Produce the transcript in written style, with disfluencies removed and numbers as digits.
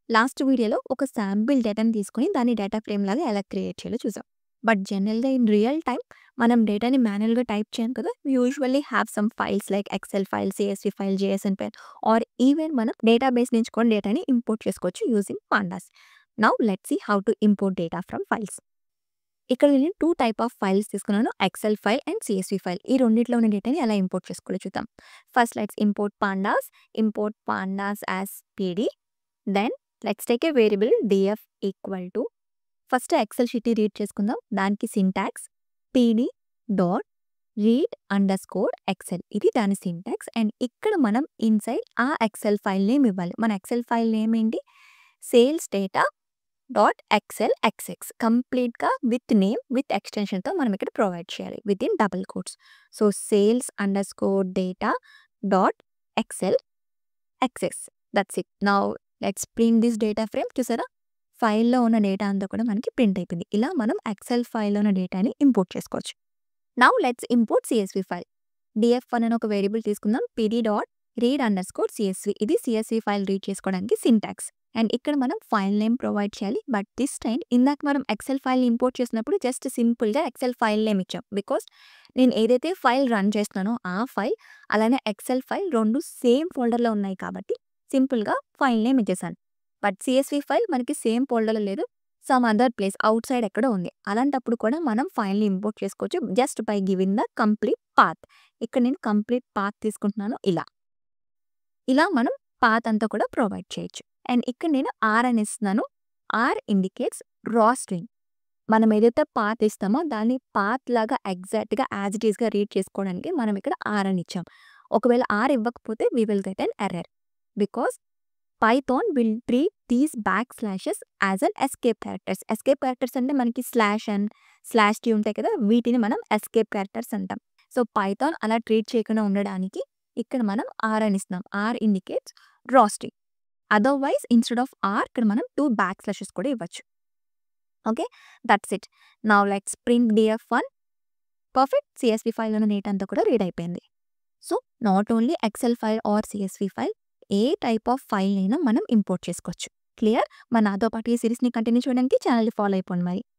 Last వీడియోలో ఒక sample డేటాని తీసుకొని దాన్ని డేటా ఫ్రేమ్ లాగా ఎలా క్రియేట్ చేయాలో చూసాం. బట్ జనరల్‌గా ఇన్ రియల్ టైమ్ మనం డేటాని మాన్యుయల్‌గా టైప్ చేయం కదా! We usually have some files like Excel file, CSV file, JSON file or even మనం డేటాబేస్ నుంచి కూడా డేటాని ఇంపోర్ట్ చేసుకోవచ్చు using pandas. Now let's see how to import data from files. ఇక్కడ నేను 2 టైప్ ఆఫ్ ఫైల్స్ తీసుకున్నాను. Excel file and CSV file. ఈ రెండిట్లో ఉన్న డేటాని ఎలా ఇంపోర్ట్ చేసుకోవాలో చూద్దాం. First let's import pandas as PD. Then let's take a variable DF equal to first Excel షీట్‌ని రీడ్ చేసుకుందాం. దానికి syntax PD dot read underscore Excel ఇది దాని సింటాక్స్. అండ్ ఇక్కడ మనం ఇన్సైడ్ ఆ ఎక్సెల్ ఫైల్ నేమ్ ఇవ్వాలి. మన ఎక్సెల్ ఫైల్ నేమ్ ఏంటి? Sales data dot Excel XX కంప్లీట్‌గా విత్ నేమ్ విత్ ఎక్స్‌టెన్షన్‌తో మనం ఇక్కడ ప్రొవైడ్ చేయాలి within double quotes. So sales underscore data dot Excel XX that's it. Now let's print this data frame. చూసారా? ఫైల్‌లో ఉన్న data అంతా కూడా మనకి ప్రింట్ అయిపోయింది. ఇలా మనం ఎక్సెల్ ఫైల్‌లో ఉన్న డేటాని ఇంపోర్ట్ చేసుకోవచ్చు. Now let's import CSV file. DF one అని ఒక వేరియబుల్ తీసుకుందాం. PD dot read underscore CSV ఇది సీఎస్‌వి ఫైల్ రీడ్ చేసుకోవడానికి సింటాక్స్. అండ్ ఇక్కడ మనం ఫైల్ నేమ్ ప్రొవైడ్ చేయాలి. బట్ దిస్ టైమ్ ఇందాక మనం ఎక్సెల్ ఫైల్‌ని ఇంపోర్ట్ చేసినప్పుడు జస్ట్ సింపుల్‌గా ఎక్సెల్ ఫైల్ నేమ్ ఇచ్చాం. బికాజ్ నేను ఏదైతే ఫైల్ రన్ చేస్తున్నానో ఆ ఫైల్ అలానే ఎక్సెల్ ఫైల్ 2 సేమ్ ఫోల్డర్‌లో ఉన్నాయి కాబట్టి సింపుల్‌గా ఫైల్ నేమ్ ఇచ్చేసాను. బట్ సీఎస్‌వి ఫైల్ మనకి సేమ్ ఫోల్డర్‌లో లేదు. Some other place outside ఎక్కడో ఉంది. అలాంటప్పుడు కూడా మనం ఫైల్‌ని ఇంపోర్ట్ చేసుకోవచ్చు just by giving the complete path. ఇక్కడ నేను కంప్లీట్ పాత్ తీసుకుంటున్నాను ఇలా. ఇలా మనం పాత్ అంతా కూడా ప్రొవైడ్ చేయొచ్చు. అండ్ ఇక్కడ నేను ఆర్ అని ఇస్తున్నాను. R indicates raw string. మనం ఏదైతే పాత్ ఇస్తామో దాన్ని పాత్ లాగా ఎగ్జాక్ట్‌గా యాజ్ ఇట్ ఈస్‌గా రీడ్ చేసుకోవడానికి మనం ఇక్కడ ఆర్ అని ఇచ్చాం. ఒకవేళ ఆర్ ఇవ్వకపోతే we will get an error. Because Python will treat these backslashes as an escape characters. Escape characters అంటే మనకి స్లాష్ అండ్ స్లాష్ టీ ఉంటాయి కదా! వీటిని మనం ఎస్కేప్ క్యారెక్టర్స్ అంటాం. సో పైథాన్ అలా ట్రీట్ చేయకుండా ఉండడానికి ఇక్కడ మనం ఆర్ అని ఇస్తున్నాం. R indicates raw string. Otherwise instead of R ఇక్కడ మనం 2 బ్యాక్ స్లాషెస్ కూడా ఇవ్వచ్చు. Okay. That's it. Now let's print DF one. Perfect. CSV ఫైల్‌లో ఉన్న డేటా అంతా కూడా రీడ్ అయిపోయింది. So not only Excel file or CSV file a type of ఫైల్‌నైనా మనం ఇంపోర్ట్ చేసుకోవచ్చు. క్లియర్? మరి నాతో పాటు ఈ సీరీస్‌ని కంటిన్యూ చేయడానికి ఛానెల్‌ని ఫాలో అయిపోండి మరి.